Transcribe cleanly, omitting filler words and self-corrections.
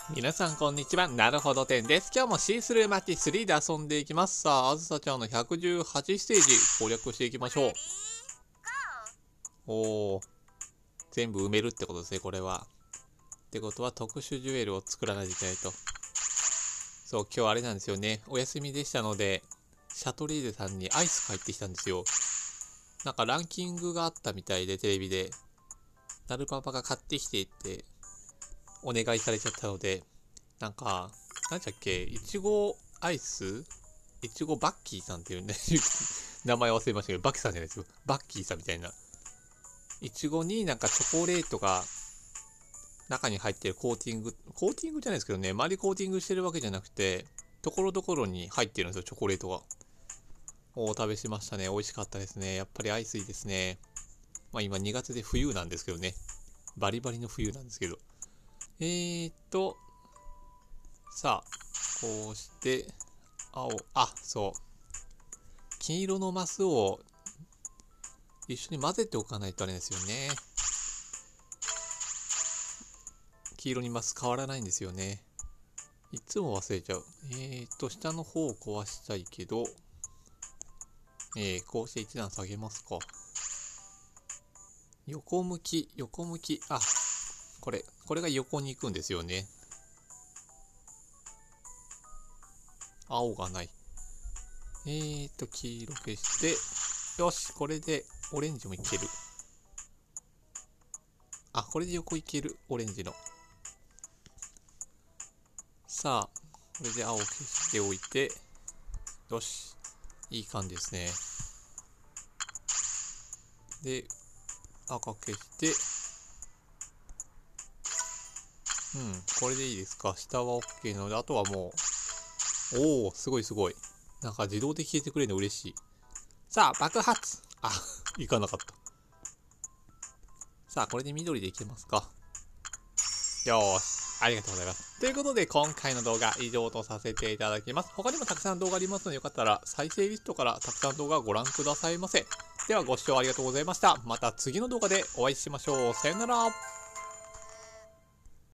皆さんこんにちは。なるほど10です。今日もシースルーマッチ3で遊んでいきます。さあ、あずさちゃんの118ステージ攻略していきましょう。おー、全部埋めるってことですね、これは。ってことは特殊ジュエルを作らないといけないと。そう、今日あれなんですよね。お休みでしたので、シャトレーゼさんにアイス買ってきたんですよ。なんかランキングがあったみたいで、テレビで。ナルパパが買ってきてってお願いされちゃったので、なんか、なんだっけ、いちごアイスいちごバッキーさんっていうね、名前忘れましたけど、バッキーさんじゃないですよ。バッキーさんみたいな。いちごになんかチョコレートが中に入ってるコーティングじゃないですけどね、周りコーティングしてるわけじゃなくて、ところどころに入ってるんですよ、チョコレートが。食べしましたね。美味しかったですね。やっぱりアイスいいですね。まあ今2月で冬なんですけどね。バリバリの冬なんですけど。さあ、こうして、そう。金色のマスを一緒に混ぜておかないとあれですよね。黄色にマス変わらないんですよね。いつも忘れちゃう。下の方を壊したいけど、こうして一段下げますか。横向き。これが横に行くんですよね。青がない。黄色消して、よし、これでオレンジもいける。これで横いける、オレンジの。さあ、これで青を消しておいて、よし、いい感じですね。で、赤消して、これでいいですか。下は OK なので、あとはもう、すごいすごい。なんか自動で消えてくれるの嬉しい。さあ、爆発いかなかった。さあ、これで緑でいけますか。よーし。ありがとうございます。ということで、今回の動画以上とさせていただきます。他にもたくさん動画ありますので、よかったら再生リストからたくさん動画をご覧くださいませ。では、ご視聴ありがとうございました。また次の動画でお会いしましょう。さよなら。